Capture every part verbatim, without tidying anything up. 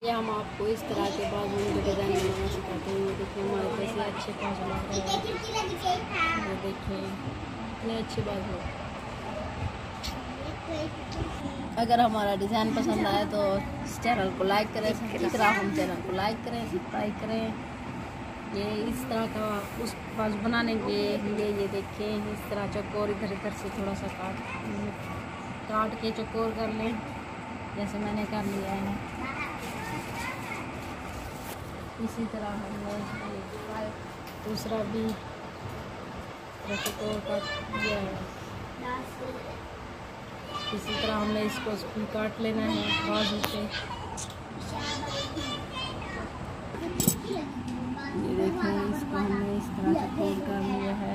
ये हम आपको इस तरह के बाजू के डिज़ाइन बनाना सिखाते हैं। ये देखिए हमारे कैसे अच्छे बाजू लग रहे हैं। ये देखिए इतने अच्छे बाजू। अगर हमारा डिज़ाइन पसंद आए तो इस चैनल को लाइक करें, इस तरह हम चैनल को लाइक करें, सब्सक्राइब करें। ये इस तरह का उस बाजू बनाने के लिए ये देखें इस तरह चौकोर इधर इधर से थोड़ा सा काट काट के चौकोर कर लें, जैसे मैंने कर लिया है। इसी तरह हमने दूसरा भी चौकोर काट दिया है। इसी तरह हमने इसको भी काट लेना है बाजू से। ये देखिए इसको हमने इस तरह से फोल्ड कर लिया है।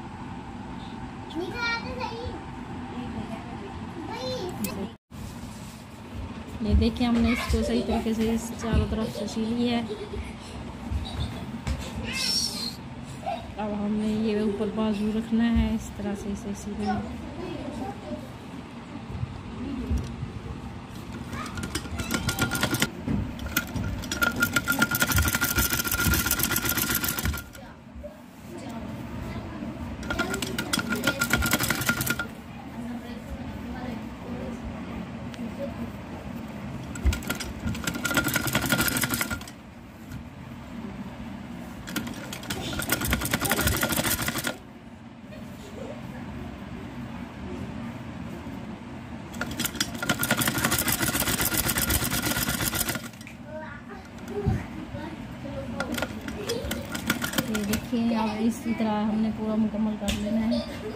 ये देखिए हमने इसको सही तरीके से इस चारों तरफ से सी ली है। अब हमने ये ऊपर बाजू रखना है, इस तरह से इसे सीना है। ये देखिए अब इसी तरह हमने पूरा मुकम्मल कर लेना है।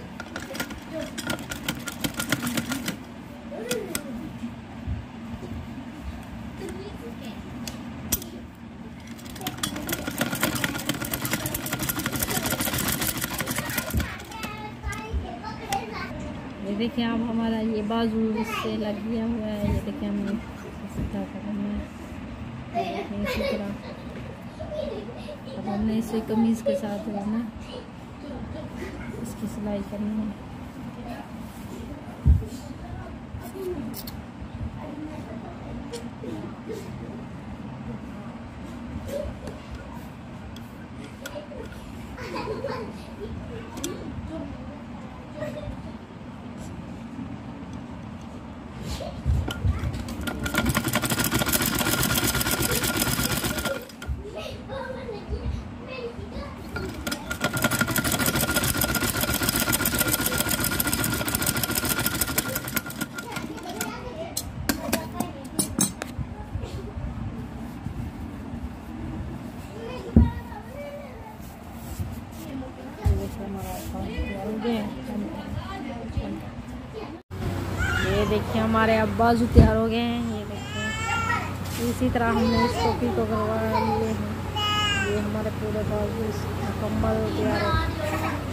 ये देखिए अब हमारा ये बाजू इससे लग गया हुआ है। ये देखिए हमने इसी तरह करना है, इसी तरह। अब हमने इसे कमीज़ के साथ जो है ना इसकी सिलाई करनी है। ये देखिए हमारे अब बाजू तैयार हो गए हैं। ये देखिए इसी तरह हमने इस टोपी को करवा लिए हैं। ये हमारे पूरे बाजू मुकम्मल तैयार हो।